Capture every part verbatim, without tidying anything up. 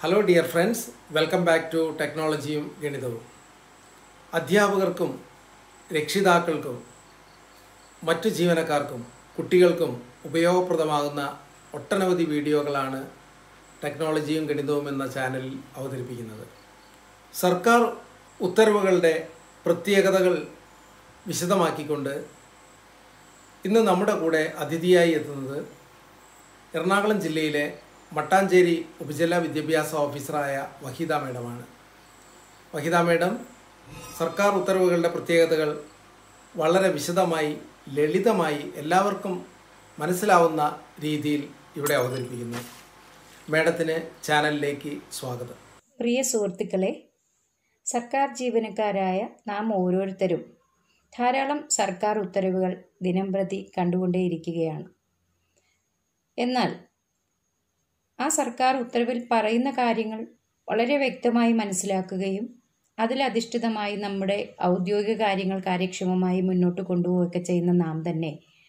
Hello dear friends, welcome back to Technology ഗണിതവും. അധ്യാപകർക്കും രക്ഷിതാക്കൾക്കും മറ്റു ജീവനക്കാർക്കും കുട്ടികൾക്കും ഉപയോഗപ്രദമാകുന്ന ഒട്ടനവധി വീഡിയോകളാണ് ടെക്നോളജിയും ഗണിതവും എന്ന ചാനലിൽ അവതരിപ്പിക്കുന്നത്. സർക്കാർ ഉത്തരവുകളുടെ പ്രത്യേകതകൾ വിശദമാക്കിക്കൊണ്ട് ഇന്ന് നമ്മുടെ കൂടെ അതിഥിയായി എത്തുന്നത് എറണാകുളം ജില്ലയിലെ മട്ടാഞ്ചേരി ഉപജില്ലാ വിദ്യാഭ്യാസ ഓഫീസറായ വഹീദ മേഡമാണ്. വഹീദ മേഡം സർക്കാർ ഉത്തരവുകളുടെ പ്രത്യേകതകൾ വളരെ വിശദമായി ലളിതമായി എല്ലാവർക്കും മനസ്സിലാവുന്ന രീതിയിൽ ഇവിടെ അവതരിപ്പിക്കുന്നു. മേഡത്തിന് ചാനലിലേക്ക് സ്വാഗതം. പ്രിയ സുഹൃത്തുക്കളെ, സർക്കാർ ജീവനക്കാരായ നാം ഓരോരുത്തരും ധാരാളം സർക്കാർ ഉത്തരവുകൾ ദിനംപ്രതി കണ്ടുകൊണ്ടേയിരിക്കുകയാണ്. എന്നാൽ ആ സർക്കാർ ഉത്തരവിൽ പറയുന്ന കാര്യങ്ങൾ വളരെ വ്യക്തമായി മനസ്സിലാക്കുകയും അതിലധിഷ്ഠിതമായി നമ്മുടെ ഔദ്യോഗിക കാര്യങ്ങൾ കാര്യക്ഷമമായി മുന്നോട്ട് കൊണ്ടുപോവുകയൊക്കെ ചെയ്യുന്ന നാം തന്നെ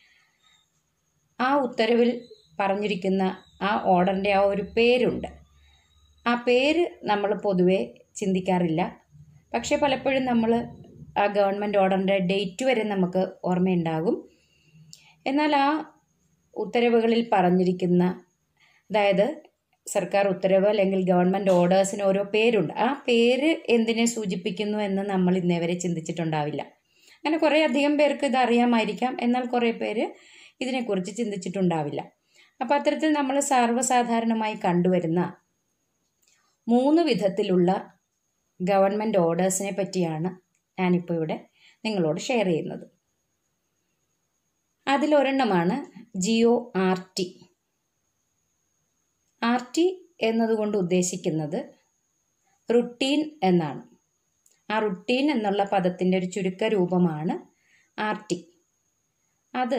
ആ ഉത്തരവിൽ പറഞ്ഞിരിക്കുന്ന ആ ഓർഡറിൻ്റെ ആ ഒരു പേരുണ്ട്. ആ പേര് നമ്മൾ പൊതുവെ ചിന്തിക്കാറില്ല. പക്ഷേ പലപ്പോഴും നമ്മൾ ആ ഗവൺമെൻറ് ഓർഡറിൻ്റെ ഡേറ്റ് വരെ നമുക്ക് ഓർമ്മയുണ്ടാകും. എന്നാൽ ആ ഉത്തരവുകളിൽ പറഞ്ഞിരിക്കുന്ന, അതായത് സർക്കാർ ഉത്തരവ് അല്ലെങ്കിൽ ഗവൺമെൻറ് ഓർഡേഴ്സിന് ഓരോ പേരുണ്ട്. ആ പേര് എന്തിനെ സൂചിപ്പിക്കുന്നു എന്ന് നമ്മൾ ഇന്നേ വരെ ചിന്തിച്ചിട്ടുണ്ടാവില്ല. അങ്ങനെ കുറേ അധികം പേർക്ക് ഇത് അറിയാമായിരിക്കാം, എന്നാൽ കുറേ പേര് ഇതിനെക്കുറിച്ച് ചിന്തിച്ചിട്ടുണ്ടാവില്ല. അപ്പോൾ അത്തരത്തിൽ നമ്മൾ സർവ്വസാധാരണമായി കണ്ടുവരുന്ന മൂന്ന് വിധത്തിലുള്ള ഗവൺമെൻറ് ഓർഡേഴ്സിനെ പറ്റിയാണ് ഞാനിപ്പോൾ ഇവിടെ നിങ്ങളോട് ഷെയർ ചെയ്യുന്നത്. അതിലൊരെണ്ണമാണ് G O R T. R T എന്നതുകൊണ്ട് ഉദ്ദേശിക്കുന്നത് റുട്ടീൻ എന്നാണ്. ആ റുട്ടീൻ എന്നുള്ള പദത്തിൻ്റെ ഒരു ചുരുക്ക രൂപമാണ് ആർ ടി. അത്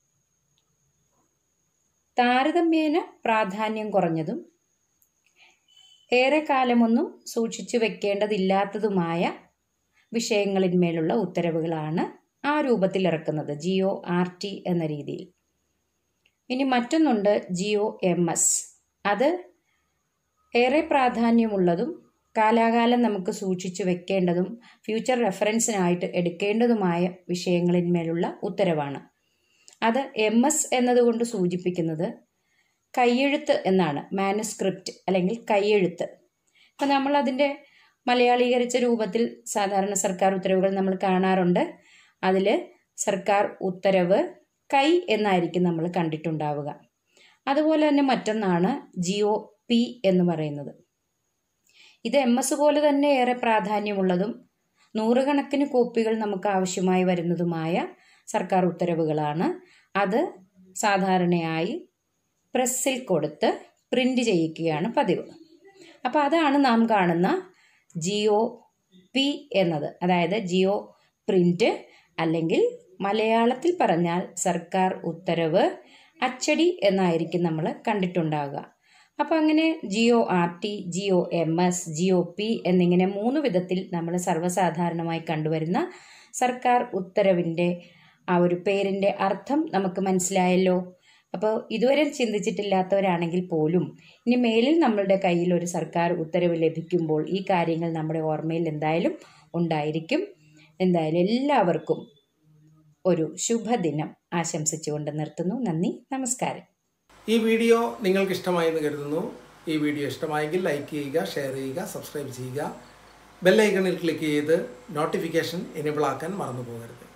താരതമ്യേന പ്രാധാന്യം കുറഞ്ഞതും ഏറെ കാലമൊന്നും സൂക്ഷിച്ചു വെക്കേണ്ടതില്ലാത്തതുമായ വിഷയങ്ങളിന്മേലുള്ള ഉത്തരവുകളാണ് ആ രൂപത്തിൽ ഇറക്കുന്നത്, ജി ഒ ആർ ടി എന്ന രീതിയിൽ. ഇനി മറ്റൊന്നുണ്ട് ജി ഒ എം എസ്. അത് ഏറെ പ്രാധാന്യമുള്ളതും കാലാകാലം നമുക്ക് സൂക്ഷിച്ചു വെക്കേണ്ടതും ഫ്യൂച്ചർ റെഫറൻസിനായിട്ട് എടുക്കേണ്ടതുമായ വിഷയങ്ങളിന്മേലുള്ള ഉത്തരവാണ്. അത് എം എസ് എന്നതുകൊണ്ട് സൂചിപ്പിക്കുന്നത് കയ്യെഴുത്ത് എന്നാണ്, മാനുസ്ക്രിപ്റ്റ് അല്ലെങ്കിൽ കയ്യെഴുത്ത്. അപ്പം നമ്മൾ അതിൻ്റെ മലയാളീകരിച്ച രൂപത്തിൽ സാധാരണ സർക്കാർ ഉത്തരവുകൾ നമ്മൾ കാണാറുണ്ട്. അതിൽ സർക്കാർ ഉത്തരവ് കൈ എന്നായിരിക്കും നമ്മൾ കണ്ടിട്ടുണ്ടാവുക. അതുപോലെ തന്നെ മറ്റൊന്നാണ് ജി ഒ പി എന്ന് പറയുന്നത്. ഇത് എം എസ് പോലെ തന്നെ ഏറെ പ്രാധാന്യമുള്ളതും നൂറുകണക്കിന് കോപ്പികൾ നമുക്ക് ആവശ്യമായി വരുന്നതുമായ സർക്കാർ ഉത്തരവുകളാണ്. അത് സാധാരണയായി പ്രസ്സിൽ കൊടുത്ത് പ്രിൻ്റ് ചെയ്യിക്കുകയാണ് പതിവ്. അപ്പോൾ അതാണ് നാം കാണുന്ന ജി ഒ പി എന്നത്, അതായത് ജി ഒ പ്രിൻ്റ്, അല്ലെങ്കിൽ മലയാളത്തിൽ പറഞ്ഞാൽ സർക്കാർ ഉത്തരവ് അച്ചടി എന്നായിരിക്കും നമ്മൾ കണ്ടിട്ടുണ്ടാവുക. അപ്പോൾ അങ്ങനെ G O R T, G O M S, G O P എന്നിങ്ങനെ മൂന്ന് വിധത്തിൽ നമ്മൾ സർവ്വസാധാരണമായി കണ്ടുവരുന്ന സർക്കാർ ഉത്തരവിൻ്റെ ആ ഒരു പേരിൻ്റെ അർത്ഥം നമുക്ക് മനസ്സിലായല്ലോ. അപ്പോൾ ഇതുവരെ ചിന്തിച്ചിട്ടില്ലാത്തവരാണെങ്കിൽ പോലും ഇനി മേലിൽ നമ്മളുടെ കയ്യിൽ ഒരു സർക്കാർ ഉത്തരവ് ലഭിക്കുമ്പോൾ ഈ കാര്യങ്ങൾ നമ്മുടെ ഓർമ്മയിൽ എന്തായാലും ഉണ്ടായിരിക്കും. എന്തായാലും എല്ലാവർക്കും ഒരു ശുഭദിനം ആശംസിച്ചുകൊണ്ട് നിർത്തുന്നു. നന്ദി, നമസ്കാരം. ഈ വീഡിയോ നിങ്ങൾക്ക് ഇഷ്ടമായെന്ന് കരുതുന്നു. ഈ വീഡിയോ ഇഷ്ടമായെങ്കിൽ ലൈക്ക് ചെയ്യുക, ഷെയർ ചെയ്യുക, സബ്സ്ക്രൈബ് ചെയ്യുക. ബെൽ ഐക്കണിൽ ക്ലിക്ക് ചെയ്ത് നോട്ടിഫിക്കേഷൻ എനേബിൾ ആക്കാൻ മറന്നു പോകരുത്.